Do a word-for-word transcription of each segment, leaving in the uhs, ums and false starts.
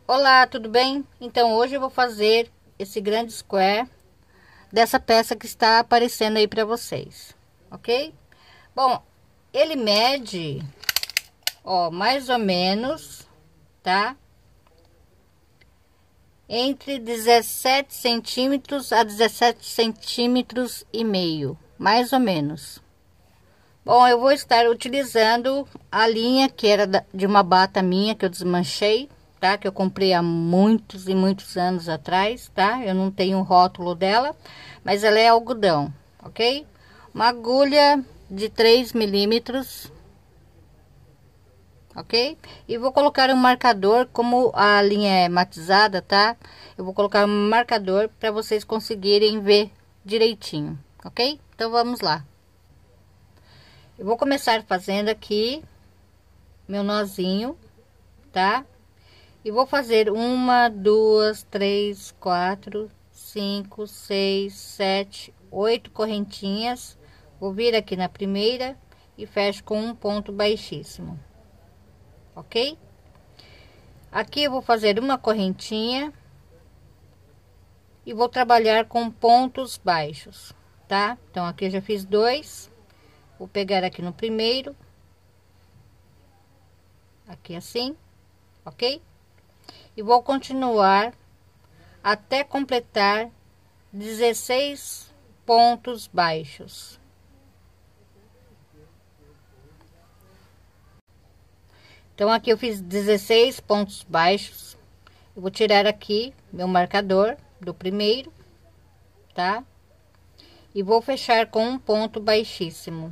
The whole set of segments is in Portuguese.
Olá, tudo bem? Então hoje eu vou fazer esse grande square dessa peça que está aparecendo aí para vocês, ok? Bom, ele mede, ó, mais ou menos, tá? Entre dezessete centímetros a dezessete centímetros e meio, mais ou menos. Bom, eu vou estar utilizando a linha que era de uma bata minha que eu desmanchei, tá? Que eu comprei há muitos e muitos anos atrás, tá? Eu não tenho o rótulo dela, mas ela é algodão, ok? Uma agulha de três milímetros, ok? E vou colocar um marcador, como a linha é matizada, tá? Eu vou colocar um marcador para vocês conseguirem ver direitinho, ok? Então vamos lá. Eu vou começar fazendo aqui meu nozinho, tá? E vou fazer uma, duas, três, quatro, cinco, seis, sete, oito correntinhas. Vou vir aqui na primeira e fecho com um ponto baixíssimo, ok? Aqui eu vou fazer uma correntinha e vou trabalhar com pontos baixos, tá? Então aqui eu já fiz dois. Vou pegar aqui no primeiro, aqui assim, ok? E vou continuar até completar dezesseis pontos baixos. Então aqui eu fiz dezesseis pontos baixos. Eu vou tirar aqui meu marcador do primeiro, tá? E vou fechar com um ponto baixíssimo.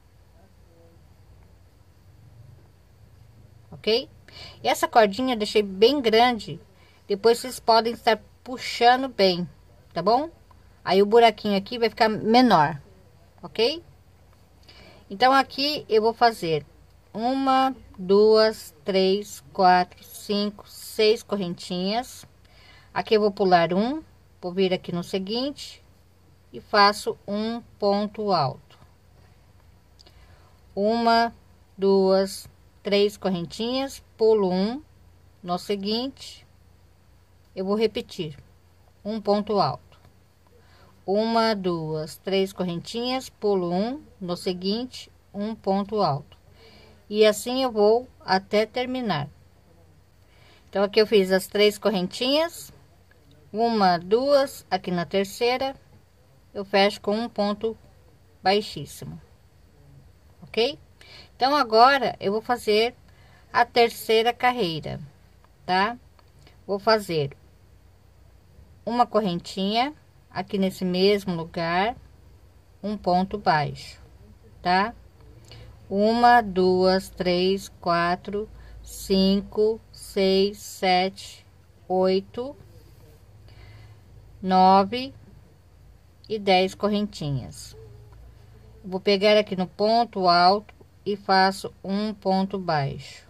Ok? E essa cordinha eu deixei bem grande, depois vocês podem estar puxando bem, tá bom? Aí o buraquinho aqui vai ficar menor, ok? Então aqui eu vou fazer uma, duas, três, quatro, cinco, seis correntinhas. Aqui eu vou pular um, vou vir aqui no seguinte e faço um ponto alto. Uma, duas, três correntinhas, pulo um, no seguinte eu vou repetir um ponto alto. Uma, duas, três correntinhas, pulo um, no seguinte um ponto alto, e assim eu vou até terminar. Então aqui eu fiz as três correntinhas, uma, duas, aqui na terceira eu fecho com um ponto baixíssimo, ok? Então agora eu vou fazer a terceira carreira, tá? Vou fazer uma correntinha aqui nesse mesmo lugar, um ponto baixo, tá? Uma, duas, três, quatro, cinco, seis, sete, oito, nove e dez correntinhas. Vou pegar aqui no ponto alto e faço um ponto baixo.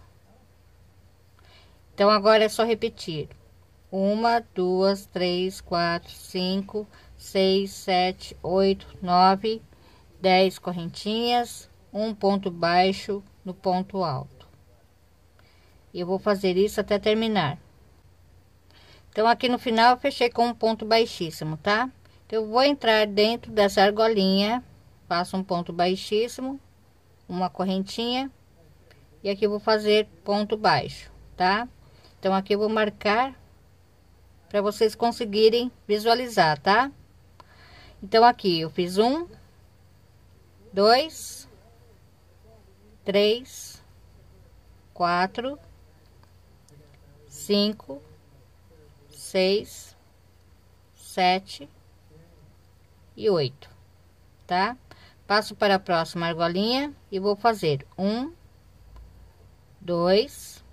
Então agora é só repetir uma, duas, três, quatro, cinco, seis, sete, oito, nove, dez correntinhas, um ponto baixo no ponto alto. E eu vou fazer isso até terminar. Então aqui no final eu fechei com um ponto baixíssimo, tá? Então eu vou entrar dentro dessa argolinha, faço um ponto baixíssimo, uma correntinha, e aqui eu vou fazer ponto baixo, tá? Então aqui eu vou marcar para vocês conseguirem visualizar, tá? Então aqui eu fiz um, dois, três, quatro, cinco, seis, sete e oito, tá? Passo para a próxima argolinha e vou fazer um, dois,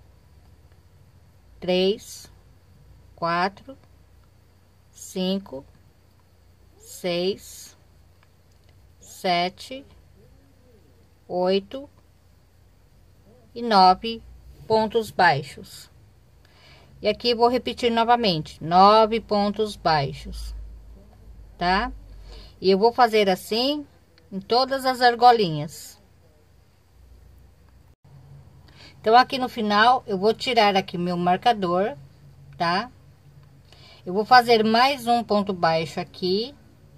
três, quatro, cinco, seis, sete, oito e nove pontos baixos. E aqui vou repetir novamente, nove pontos baixos, tá? E eu vou fazer assim em todas as argolinhas. Então aqui no final eu vou tirar aqui meu marcador, tá? Eu vou fazer mais um ponto baixo aqui,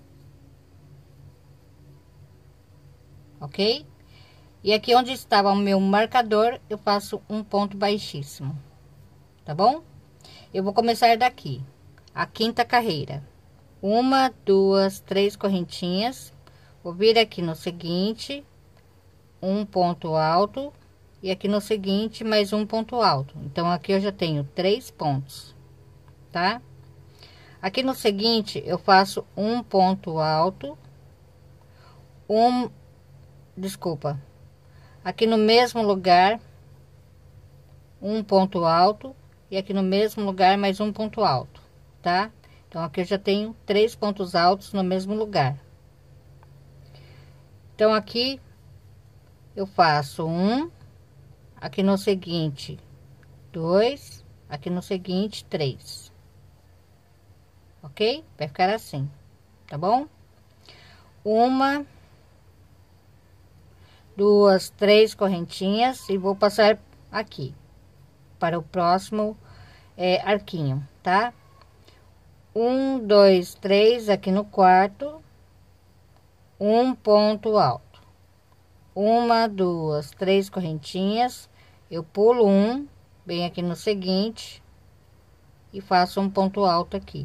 ok? E aqui onde estava o meu marcador, eu faço um ponto baixíssimo, tá bom? Eu vou começar daqui, a quinta carreira. Uma, duas, três correntinhas. Vou vir aqui no seguinte, um ponto alto. E aqui no seguinte, mais um ponto alto. Então, aqui eu já tenho três pontos, tá? Aqui no seguinte, eu faço um ponto alto. Um, desculpa. Aqui no mesmo lugar, um ponto alto. E aqui no mesmo lugar, mais um ponto alto, tá? Então, aqui eu já tenho três pontos altos no mesmo lugar. Então, aqui eu faço um, aqui no seguinte, dois, aqui no seguinte, três. Ok? Vai ficar assim, tá bom? Uma, duas, três correntinhas e vou passar aqui para o próximo é, arquinho, tá? Um, dois, três, aqui no quarto, um ponto alto. Uma, duas, três correntinhas, eu pulo um, bem aqui no seguinte, e faço um ponto alto aqui,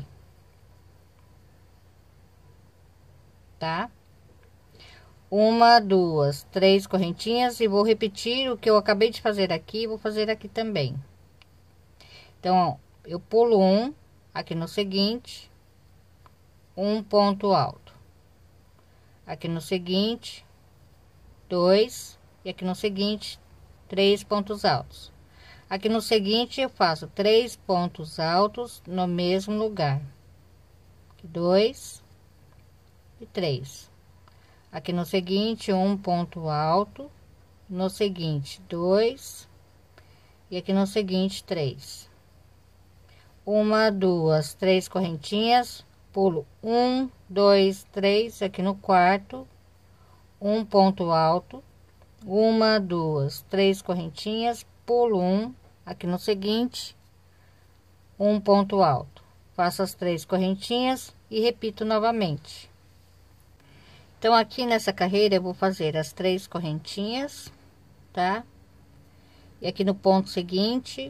tá? Uma, duas, três correntinhas e vou repetir o que eu acabei de fazer aqui, vou fazer aqui também. Então, ó, eu pulo um, aqui no seguinte, um ponto alto. Aqui no seguinte, dois, e aqui no seguinte, três pontos altos. Aqui no seguinte, eu faço três pontos altos no mesmo lugar. Dois e três. Aqui no seguinte, um ponto alto. No seguinte, dois. E aqui no seguinte, três. Uma, duas, três correntinhas. Pulo um, dois, três. Aqui no quarto, um ponto alto. Uma, duas, três correntinhas. Pulo um, aqui no seguinte, um ponto alto. Faço as três correntinhas e repito novamente. Então, aqui nessa carreira, eu vou fazer as três correntinhas, tá? E aqui no ponto seguinte,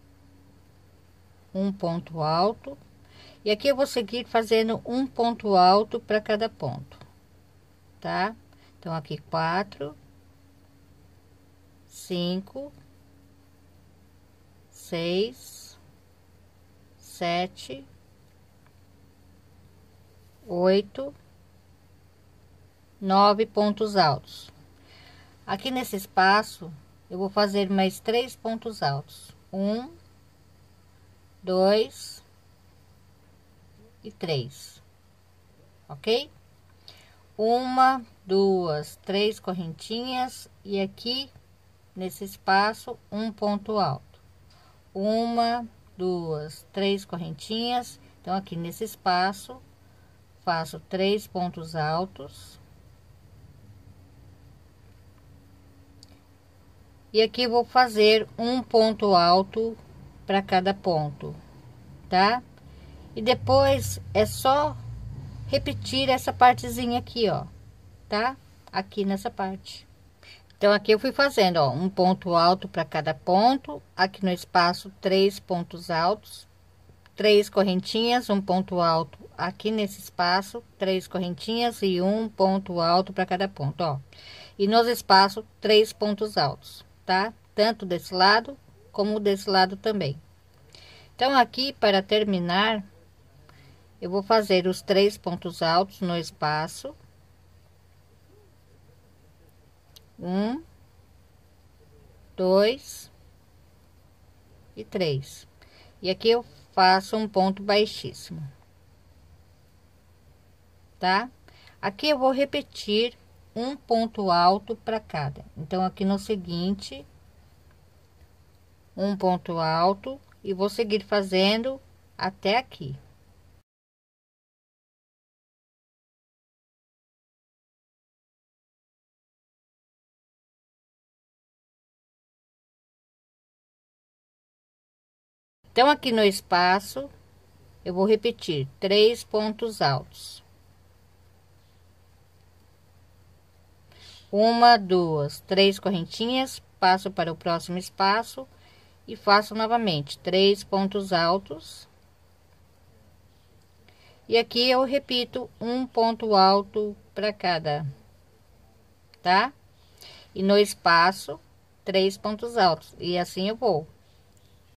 um ponto alto. E aqui eu vou seguir fazendo um ponto alto para cada ponto, tá? Então, aqui quatro, cinco, seis, sete, oito, nove pontos altos. Aqui nesse espaço, eu vou fazer mais três pontos altos. Um, dois e três, ok? Uma, duas, três correntinhas e aqui nesse espaço um ponto alto. Uma, duas, três correntinhas. Então, aqui nesse espaço, faço três pontos altos. E aqui vou fazer um ponto alto para cada ponto, tá? E depois é só repetir essa partezinha aqui, ó, tá? Aqui nessa parte. Então, aqui eu fui fazendo, ó, um ponto alto para cada ponto. Aqui no espaço, três pontos altos, três correntinhas, um ponto alto aqui nesse espaço, três correntinhas e um ponto alto para cada ponto, ó. E nos espaços, três pontos altos, tá? Tanto desse lado como desse lado também. Então, aqui para terminar, eu vou fazer os três pontos altos no espaço. Um, dois e três. E aqui eu faço um ponto baixíssimo, tá? Aqui eu vou repetir um ponto alto para cada. Então, aqui no seguinte, um ponto alto e vou seguir fazendo até aqui. Então, aqui no espaço, eu vou repetir três pontos altos. Uma, duas, três correntinhas, passo para o próximo espaço e faço novamente três pontos altos. E aqui eu repito um ponto alto para cada, tá? E no espaço, três pontos altos. E assim eu vou